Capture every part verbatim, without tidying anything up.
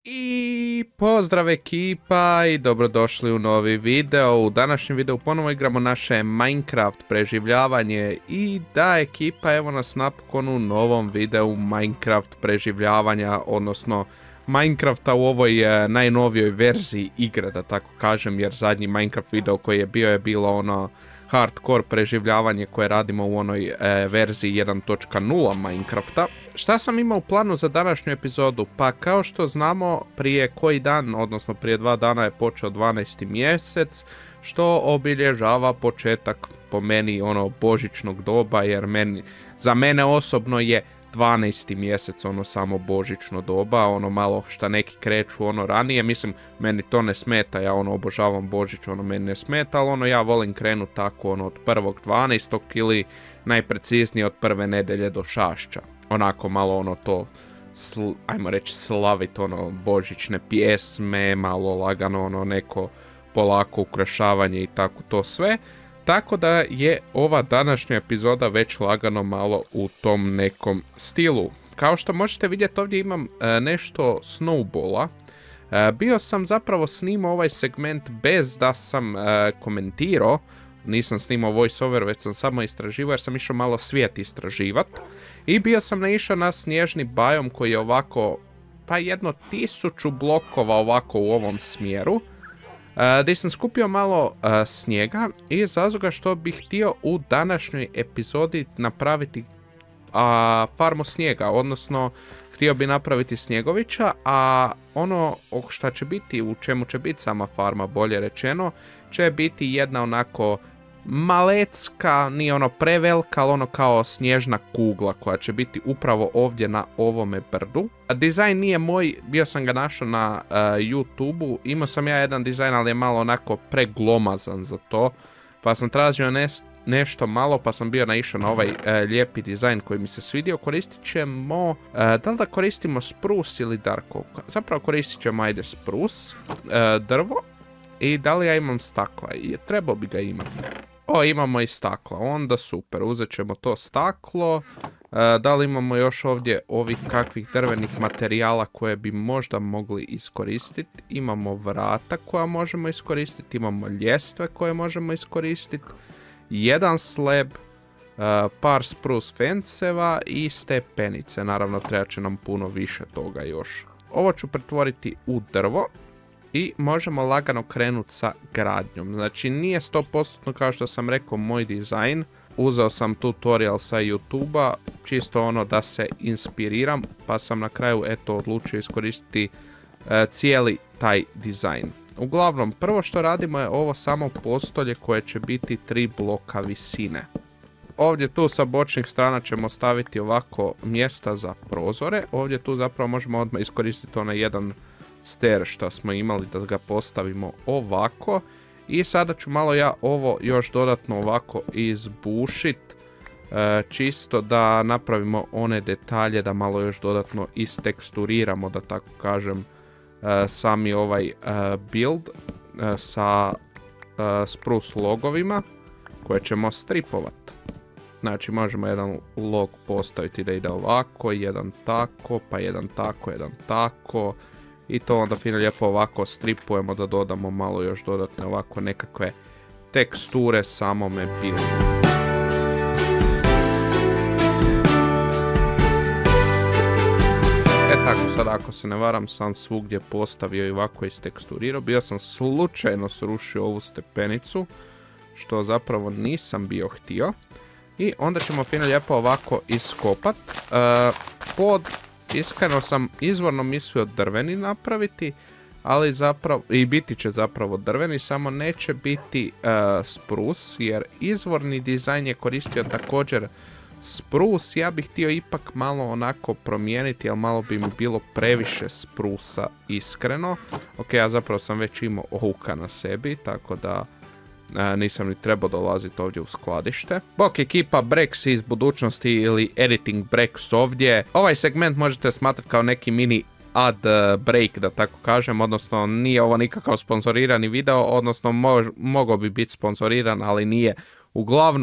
I pozdrav ekipa i dobrodošli u novi video. U današnjem videu ponovo igramo naše Minecraft preživljavanje. I da ekipa, evo nas napokon u novom videu Minecraft preživljavanja, odnosno Minecrafta u ovoj e, najnovijoj verziji igre, da tako kažem, jer zadnji Minecraft video koji je bio je bilo ono hardcore preživljavanje koje radimo u onoj e, verziji jedan točka nula Minecrafta. Šta sam imao u planu za današnju epizodu? Pa kao što znamo, prije koji dan, odnosno prije dva dana je počeo dvanaesti mjesec, što obilježava početak po meni ono božićnog doba, jer meni, za mene osobno je dvanaesti mjesec ono samo božićno doba, ono malo šta neki kreću ono ranije, mislim meni to ne smeta, ja ono obožavam Božić, ono meni ne smeta, ali ono ja volim krenut tako ono od prvog dvanaestog ili najpreciznije od prve nedelje do Šašća, onako malo ono to, sl, ajmo reći slavit ono božićne pjesme, malo lagano ono neko polako ukrašavanje i tako to sve. Tako da je ova današnja epizoda već lagano malo u tom nekom stilu. Kao što možete vidjeti, ovdje imam e, nešto snowballa. E, bio sam zapravo snimao ovaj segment bez da sam e, komentirao. Nisam snimao voiceover, već sam samo istraživao jer sam išao malo svijet istraživat. I bio sam naišao na snježni biom koji je ovako, pa jedno tisuću blokova ovako u ovom smjeru. Uh, gdje sam skupio malo uh, snijega i iz razloga što bih htio u današnjoj epizodi napraviti uh, farmu snijega, odnosno htio bi napraviti snjegovića, a ono što će biti, u čemu će biti sama farma, bolje rečeno, će biti jedna onako malecka, nije ono prevelika, ali ono kao snježna kugla koja će biti upravo ovdje na ovome brdu. Dizajn nije moj, bio sam ga našao na uh, YouTubeu, imao sam ja jedan dizajn, ali je malo onako preglomazan za to, pa sam tražio ne, nešto malo, pa sam bio naišao na ovaj uh, lijepi dizajn koji mi se svidio. Koristit ćemo, uh, da li da koristimo spruce ili dark oak? Zapravo koristit ćemo, ajde, spruce, uh, drvo, i da li ja imam stakla? I trebao bi ga imati. O, imamo i stakla, onda super, uzet ćemo to staklo. E, da li imamo još ovdje ovih kakvih drvenih materijala koje bi možda mogli iskoristiti? Imamo vrata koja možemo iskoristiti, imamo ljestve koje možemo iskoristiti, jedan slab, e, par spruce fenceva i stepenice, naravno treba će nam puno više toga još. Ovo ću pretvoriti u drvo. I možemo lagano krenuti sa gradnjom. Znači nije sto posto kao što sam rekao moj dizajn. Uzeo sam tutorial sa YouTubea, čisto ono da se inspiriram, pa sam na kraju eto odlučio iskoristiti e, cijeli taj dizajn. Uglavnom, prvo što radimo je ovo samo postolje koje će biti tri bloka visine. Ovdje tu sa bočnih strana ćemo staviti ovako mjesta za prozore. Ovdje tu zapravo možemo odmah iskoristiti onaj jedan stair što smo imali da ga postavimo ovako. I sada ću malo ja ovo još dodatno ovako izbušit, e, čisto da napravimo one detalje, da malo još dodatno isteksturiramo, da tako kažem, e, sami ovaj e, build e, sa e, spruce logovima koje ćemo stripovat. Znači možemo jedan log postaviti da ide ovako, jedan tako, pa jedan tako, jedan tako. I to onda fino lijepo ovako stripujemo da dodamo malo još dodatne ovako nekakve teksture samome buildu. E tako, sad ako se ne varam sam svugdje postavio i ovako isteksturirao. Bio sam slučajno srušio ovu stepenicu, što zapravo nisam bio htio. I onda ćemo fino lijepo ovako iskopat. E, pod... Iskreno sam izvorno mislio drveni napraviti, ali zapravo, i biti će zapravo drveni, samo neće biti uh, spruce, jer izvorni dizajn je koristio također spruce. Ja bih htio ipak malo onako promijeniti, ali malo bi mi bilo previše sprusa, iskreno. Ok, ja zapravo sam već imao ouka na sebi, tako da Uh, nisam ni trebao dolaziti ovdje u skladište. Bok ekipa, Brex iz budućnosti ili Editing Brex ovdje. Ovaj segment možete smatrati kao neki mini ad break, da tako kažem, odnosno nije ovo nikakav sponzorirani video, odnosno mož, mogao bi biti sponsoriran, ali nije. Uglavnom,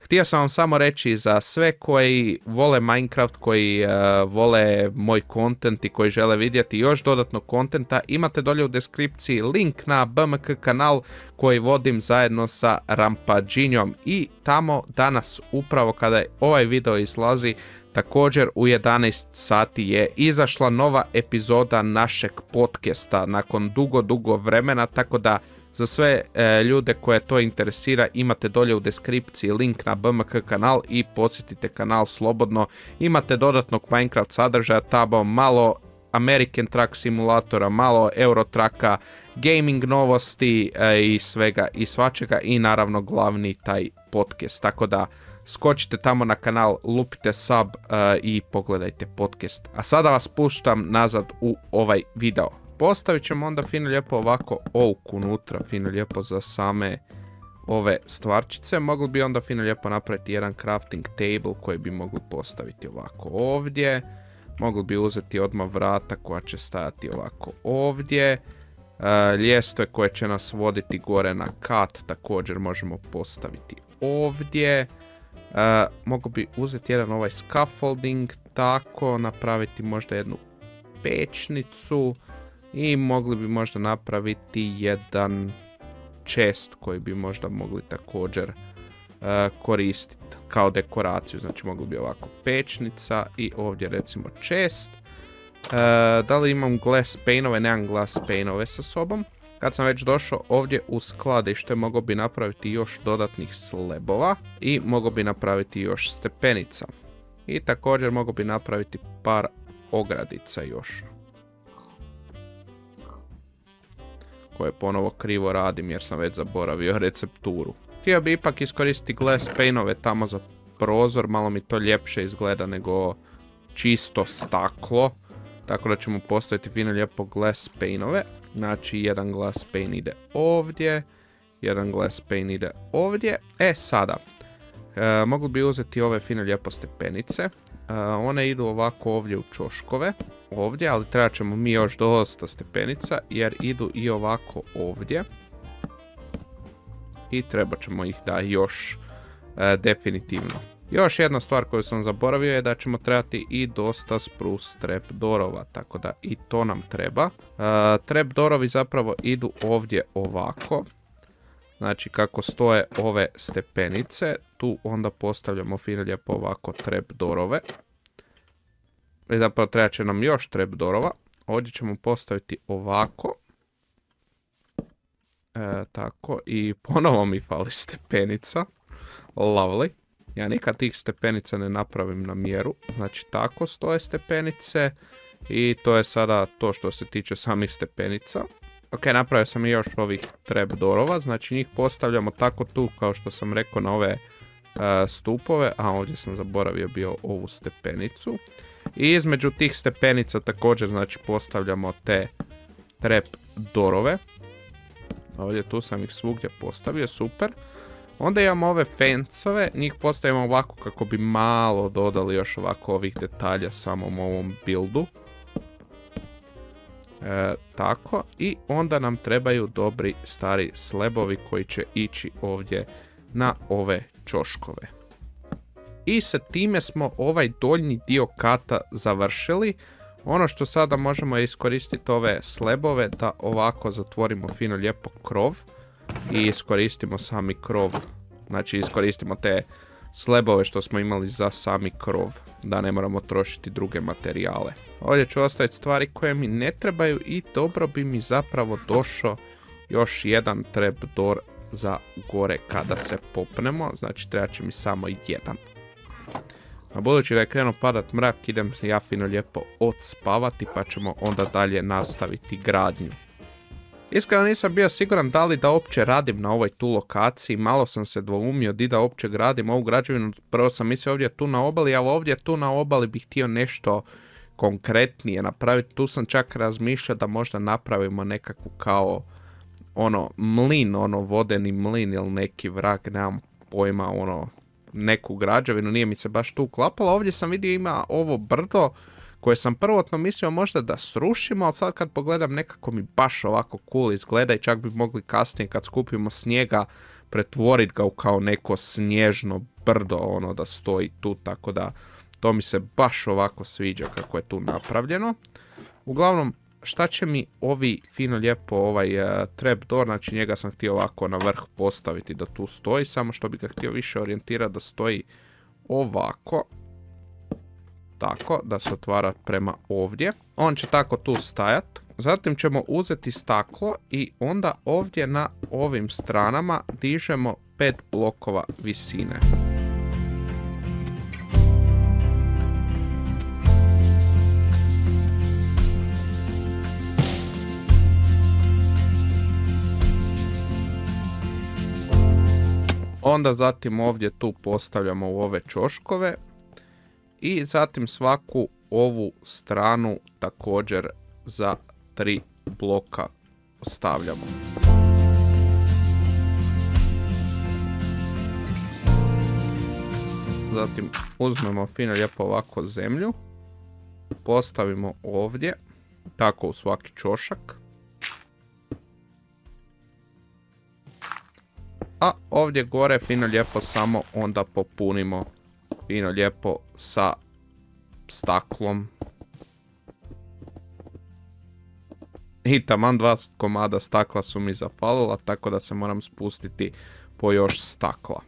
htio sam vam samo reći za sve koji vole Minecraft, koji uh, vole moj content i koji žele vidjeti još dodatnog kontenta, imate dolje u deskripciji link na B M K kanal koji vodim zajedno sa Rampaginjom i tamo danas upravo kada ovaj video izlazi također u jedanaest sati je izašla nova epizoda našeg podcasta nakon dugo dugo vremena, tako da za sve e, ljude koje to interesira imate dolje u deskripciji link na B M K kanal i posjetite kanal slobodno. Imate dodatnog Minecraft sadržaja, tamo malo American Truck simulatora, malo Eurotraka, gaming novosti e, i svega i svačega i naravno glavni taj podcast. Tako da skočite tamo na kanal, lupite sub uh, i pogledajte podcast. A sada vas puštam nazad u ovaj video. Postavit ćemo onda fino lijepo ovako oak unutra, fino lijepo za same ove stvarčice. Mogli bi onda fino lijepo napraviti jedan crafting table koji bi mogli postaviti ovako ovdje. Mogli bi uzeti odmah vrata koja će stajati ovako ovdje. Uh, ljestve koje će nas voditi gore na kat također možemo postaviti ovdje. Uh, mogu bi uzeti jedan ovaj scaffolding, tako napraviti možda jednu pečnicu i mogli bi možda napraviti jedan chest koji bi možda mogli također uh, koristiti kao dekoraciju. Znači mogli bi ovako pečnica i ovdje recimo chest. Uh, da li imam glass paneove? Nemam glass paneove sa sobom. Kad sam već došao ovdje u skladište, mogao bi napraviti još dodatnih slabova i mogao bi napraviti još stepenica. I također mogao bi napraviti par ogradica još. Koje ponovo krivo radim jer sam već zaboravio recepturu. Htio bi ipak iskoristiti glass paneove tamo za prozor, malo mi to ljepše izgleda nego čisto staklo. Tako da ćemo postaviti fino lijepo glass paneove. Znači jedan glass pane ide ovdje, jedan glass pane ide ovdje. E sada, e, mogli bi uzeti ove fino lijepo stepenice. E, one idu ovako ovdje u čoškove, ovdje, ali trebat ćemo mi još dosta stepenica jer idu i ovako ovdje. I trebat ćemo ih da još e, definitivno. Još jedna stvar koju sam zaboravio je da ćemo trebati i dosta spruce trapdoorova, tako da i to nam treba. Uh, trapdoorovi zapravo idu ovdje ovako. Znači kako stoje ove stepenice, tu onda postavljamo fino lijepo ovako trapdoorove. I zapravo treba će nam još trapdoorova. Ovdje ćemo postaviti ovako. E, tako i ponovo mi fali stepenica. Lovely. Ja nikad tih stepenica ne napravim na mjeru, znači tako stoje stepenice i to je sada to što se tiče samih stepenica. Ok, napravio sam i još ovih trapdoorova, znači njih postavljamo tako tu kao što sam rekao na ove uh, stupove, a ovdje sam zaboravio bio ovu stepenicu. I između tih stepenica također znači postavljamo te trapdoorove. Ovdje tu sam ih svugdje postavio, super. Onda imamo ove fencove, njih postavimo ovako kako bi malo dodali još ovako ovih detalja samom ovom buildu. E, tako, i onda nam trebaju dobri stari slebovi koji će ići ovdje na ove čoškove. I sa time smo ovaj donji dio kata završili. Ono što sada možemo je iskoristiti ove slebove da ovako zatvorimo fino lijepo krov. I iskoristimo sami krov, znači iskoristimo te slebove što smo imali za sami krov, da ne moramo trošiti druge materijale. Ovdje ću ostaviti stvari koje mi ne trebaju i dobro bi mi zapravo došao još jedan trapdoor za gore kada se popnemo, znači treba će mi samo jedan. A budući da je krenuo padat mrak, idem se ja fino lijepo odspavati pa ćemo onda dalje nastaviti gradnju. Iskreno nisam bio siguran da li da uopće radim na ovoj tu lokaciji, malo sam se dvoumio di da uopće gradim ovu građevinu, prvo sam mislio ovdje tu na obali, ali ovdje tu na obali bih htio nešto konkretnije napraviti. Tu sam čak razmišljao da možda napravimo nekakvu kao ono mlin, ono vodeni mlin ili neki vrag, nemam pojma, ono neku građevinu, nije mi se baš tu uklapalo. Ovdje sam vidio ima ovo brdo koje sam prvotno mislio možda da srušimo, ali sad kad pogledam nekako mi baš ovako cool izgleda i čak bi mogli kasnije kad skupimo snijega pretvoriti ga u kao neko snježno brdo ono da stoji tu, tako da to mi se baš ovako sviđa kako je tu napravljeno. Uglavnom, šta će mi ovi fino lijepo ovaj uh, trapdoor, znači njega sam htio ovako na vrh postaviti da tu stoji, samo što bi ga htio više orijentirati da stoji ovako. Tako, da se otvara prema ovdje. On će tako tu stajat. Zatim ćemo uzeti staklo i onda ovdje na ovim stranama dižemo pet blokova visine. Onda zatim ovdje tu postavljamo u ove ćoškove i zatim svaku ovu stranu također za tri bloka ostavljamo. Zatim uzmemo fino lijepo ovako zemlju, postavimo ovdje, tako u svaki ćošak. A ovdje gore fino lijepo samo onda popunimo fino lijepo sa staklom. I taman dva komada stakla su mi zapalila, tako da se moram spustiti po još stakla.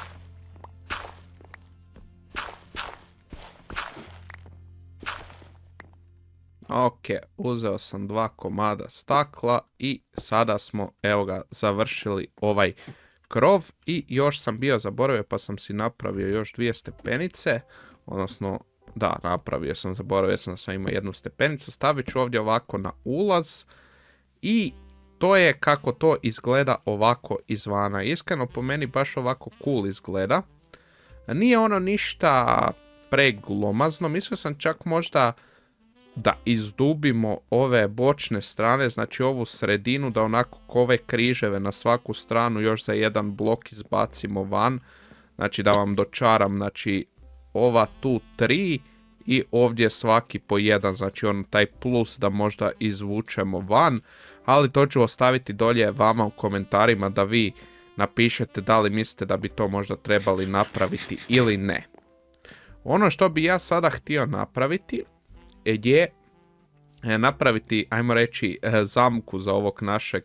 Ok, uzeo sam dva komada stakla i sada smo, evo ga, završili ovaj krov i još sam bio zaboravio pa sam si napravio još dvije stepenice, odnosno da, napravio sam, zaboravio sam da sam imao jednu stepenicu, stavit ću ovdje ovako na ulaz i to je kako to izgleda ovako izvana. Iskreno po meni baš ovako cool izgleda, nije ono ništa preglomazno, mislio sam čak možda da izdubimo ove bočne strane, znači ovu sredinu, da onako ove križeve na svaku stranu još za jedan blok izbacimo van, znači da vam dočaram, znači ova tu tri i ovdje svaki po jedan, znači on taj plus da možda izvučemo van, ali to ću ostaviti dolje vama u komentarima da vi napišete da li mislite da bi to možda trebali napraviti ili ne. Ono što bi ja sada htio napraviti je napraviti, ajmo reći, zamku za ovog našeg,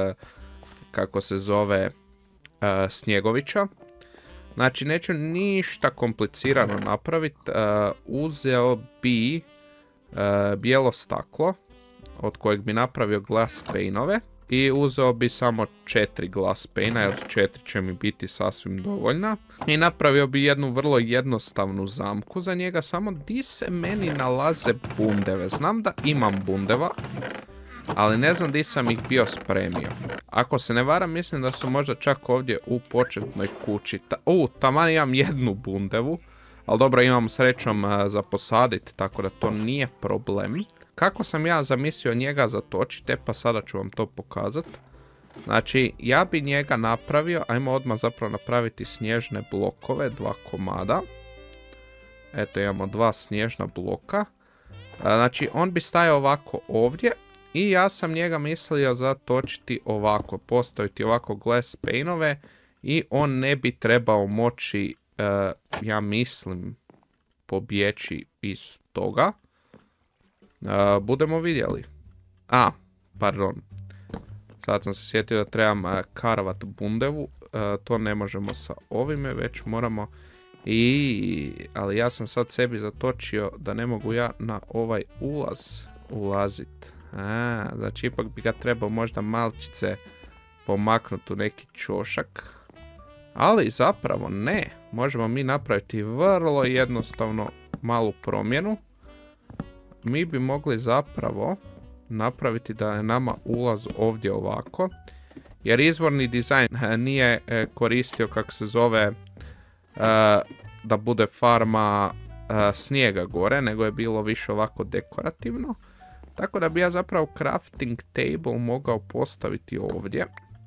kako se zove, Snjegovića. Znači, neću ništa komplicirano napraviti. Uzeo bi bijelo staklo, od kojeg bi napravio glass paneove. I uzeo bi samo četiri glass pane, jer četiri će mi biti sasvim dovoljna. I napravio bi jednu vrlo jednostavnu zamku za njega, samo di se meni nalaze bundeve. Znam da imam bundeva, ali ne znam di sam ih bio spremio. Ako se ne varam, mislim da su možda čak ovdje u početnoj kući. Ta, u, taman imam jednu bundevu, ali dobro, imam srećom za posaditi, tako da to nije problem. Kako sam ja zamislio njega zatočiti, pa sada ću vam to pokazati. Znači, ja bi njega napravio, ajmo odmah zapravo napraviti snježne blokove, dva komada. Eto, imamo dva snježna bloka. Znači, on bi stajao ovako ovdje i ja sam njega mislio zatočiti ovako, postaviti ovako glass paneove i on ne bi trebao moći, uh, ja mislim, pobjeći iz toga. Uh, budemo vidjeli. A, pardon. Sad sam se sjetio da trebam uh, karvat bundevu. Uh, to ne možemo sa ovime, već moramo i... Ali ja sam sad sebi zatočio da ne mogu ja na ovaj ulaz ulaziti. A, znači ipak bi ga trebao možda malčice pomaknuti u neki ćošak. Ali zapravo ne. Možemo mi napraviti vrlo jednostavno malu promjenu. Mi bi mogli zapravo napraviti da je nama ulaz ovdje ovako. Jer izvorni dizajn nije koristio, kako se zove, da bude farma snijega gore, nego je bilo više ovako dekorativno. Tako da bi ja zapravo crafting table mogao postaviti ovdje.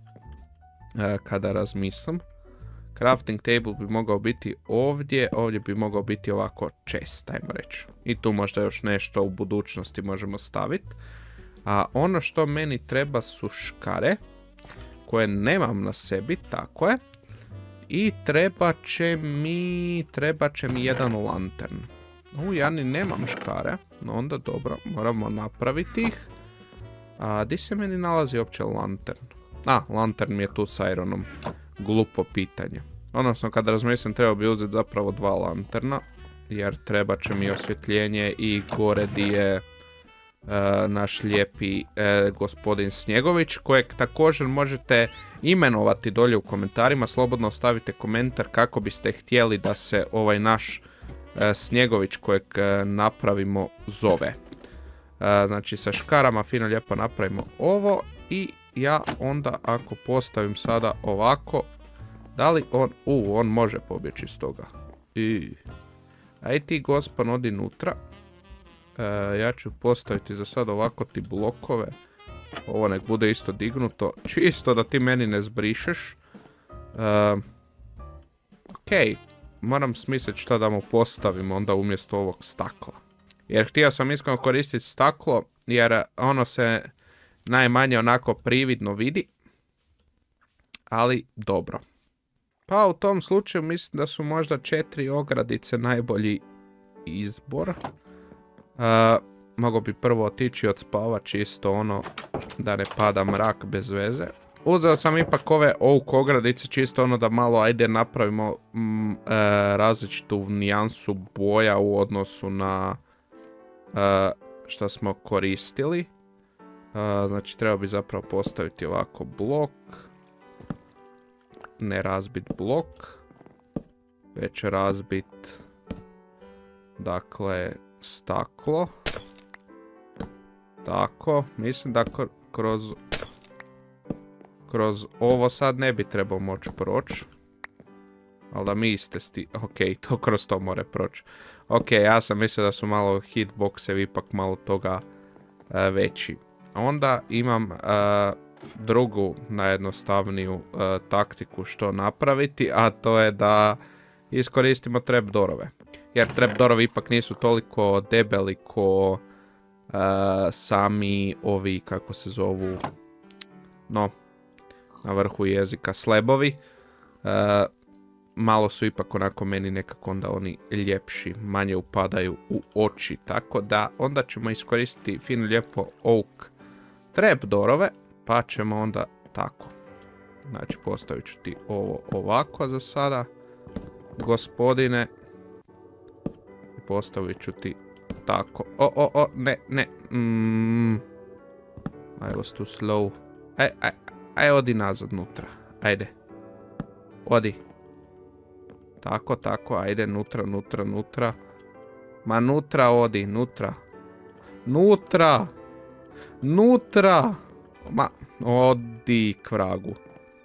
Kada razmislim. Crafting table bi mogao biti ovdje, ovdje bi mogao biti ovako chest, ajmo reći. I tu možda još nešto u budućnosti možemo staviti. A ono što meni treba su škare, koje nemam na sebi, tako je. I treba će mi, treba će mi jedan lantern. U, ja ni nemam škare, no onda dobro, moramo napraviti ih. A di se meni nalazi uopće lantern? A, lantern mi je tu s ironom. Glupo pitanje. Odnosno, kada razmislim, treba bi uzeti zapravo dva lanterna. Jer treba će mi osvjetljenje i gore di je uh, naš lijepi uh, gospodin Snjegović, kojeg također možete imenovati dolje u komentarima. Slobodno ostavite komentar kako biste htjeli da se ovaj naš uh, Snjegović kojeg uh, napravimo zove. Uh, znači sa škarama fino lijepo napravimo ovo i ja onda ako postavim sada ovako, da li on, u, on može pobjeći iz toga. I... Aj ti gospon odi nutra. E, ja ću postaviti za sad ovako ti blokove. Ovo nek bude isto dignuto. Čisto da ti meni ne zbrišeš. E, ok. Moram smisliti šta da mu postavim onda umjesto ovog stakla. Jer htio sam iskreno koristiti staklo. Jer ono se najmanje onako prividno vidi. Ali dobro. Pa u tom slučaju mislim da su možda četiri ogradice najbolji izbor. Uh, Mogu bi prvo otići od spava čisto ono da ne pada mrak bez veze. Uzeo sam ipak ove oak ogradice čisto ono da malo ajde napravimo mm, uh, različitu nijansu boja u odnosu na uh, što smo koristili. Uh, znači treba bi zapravo postaviti ovako blok. Ne razbit blok, već razbit, dakle, staklo. Tako, mislim da kroz, kroz ovo sad ne bi trebao moći proći. Ali da mi iste sti... Ok, to kroz to more proći. Ok, ja sam mislio da su malo hitboxevi ipak malo toga uh, veći. Onda imam... Uh, drugu najjednostavniju uh, taktiku što napraviti, a to je da iskoristimo trapdoorove. Jer trapdoorovi ipak nisu toliko debeli ko uh, sami ovi, kako se zovu, no, na vrhu jezika slebovi. Uh, malo su ipak onako meni nekako onda oni ljepši, manje upadaju u oči, tako da onda ćemo iskoristiti fino lijepo oak trapdoorove. Pa ćemo onda tako. Znači postavit ću ti ovo ovako za sada. Gospodine. I postavit ću ti tako. O, o, o, ne, ne. Mm. I was too slow. Aj, aj, aj, odi nazad nutra. Ajde. Odi. Tako, tako, ajde, nutra, nutra, nutra. Ma nutra odi, nutra. Nutra. Nutra. Ma, odi k vragu.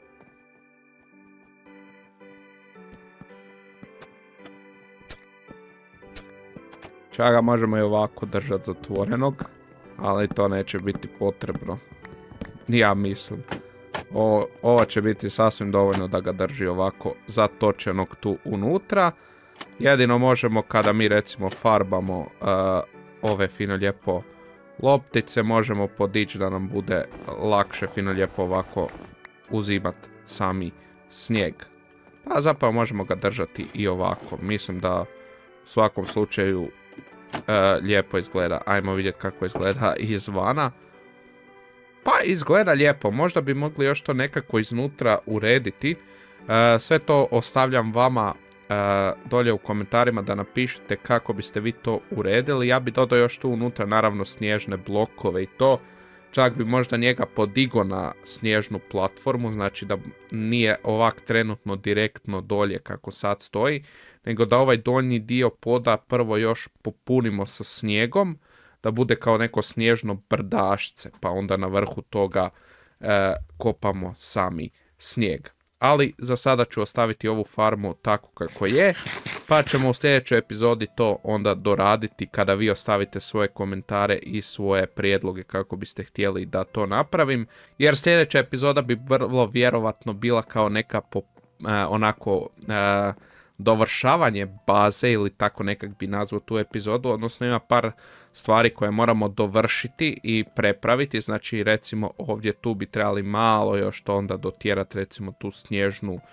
Čak možemo i ovako držati zatvorenog, ali to neće biti potrebno. Ja mislim. O, ovo će biti sasvim dovoljno da ga drži ovako zatočenog tu unutra. Jedino možemo kada mi recimo farbamo uh, ove fino lijepo loptice, možemo podići da nam bude lakše fino lijepo ovako uzimat sami snijeg. Pa zapravo možemo ga držati i ovako. Mislim da u svakom slučaju uh, lijepo izgleda. Ajmo vidjeti kako izgleda izvana. Pa izgleda lijepo. Možda bi mogli još to nekako iznutra urediti. Uh, sve to ostavljam vama Uh, dolje u komentarima da napišete kako biste vi to uredili. Ja bi dodao još tu unutra naravno snježne blokove i to. Čak bi možda njega podigo na snježnu platformu, znači da nije ovak trenutno direktno dolje kako sad stoji, nego da ovaj donji dio poda prvo još popunimo sa snijegom, da bude kao neko snježno brdašce, pa onda na vrhu toga uh, kopamo sami snijeg. Ali za sada ću ostaviti ovu farmu tako kako je, pa ćemo u sljedećoj epizodi to onda doraditi kada vi ostavite svoje komentare i svoje prijedloge kako biste htjeli da to napravim. Jer sljedeća epizoda bi vrlo vjerovatno bila kao neka po, eh, onako eh, dovršavanje baze ili tako nekak bi nazvao tu epizodu, odnosno ima par stvari koje moramo dovršiti i prepraviti, znači recimo ovdje tu bi trebali malo još to onda dotjerati recimo tu snježnu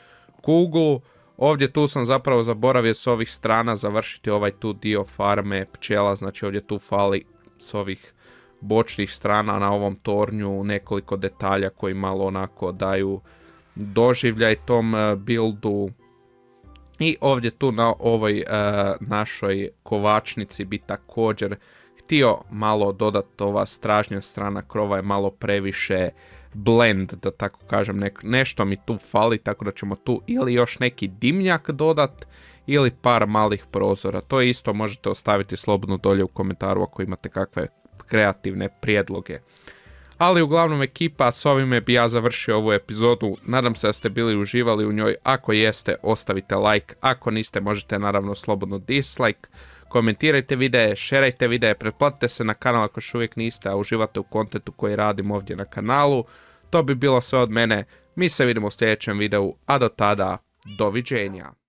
kuglu. Ovdje tu sam zapravo zaboravio s ovih strana završiti ovaj tu dio farme pčela, znači ovdje tu fali s ovih bočnih strana na ovom tornju nekoliko detalja koji malo onako daju doživljaj tom buildu. I ovdje tu na ovoj uh, našoj kovačnici bi također htio malo dodati, ova stražnja strana krova je malo previše blend, da tako kažem, ne, nešto mi tu fali, tako da ćemo tu ili još neki dimnjak dodat ili par malih prozora. To isto možete ostaviti slobodno dolje u komentaru ako imate kakve kreativne prijedloge. Ali uglavnom ekipa, s ovime bi ja završio ovu epizodu, nadam se da ste bili uživali u njoj, ako jeste ostavite like, ako niste možete naravno slobodno dislike, komentirajte videe, šerajte videe, pretplatite se na kanal ako još uvijek niste, a uživate u kontentu koji radim ovdje na kanalu. To bi bilo sve od mene, mi se vidimo u sljedećem videu, a do tada, doviđenja.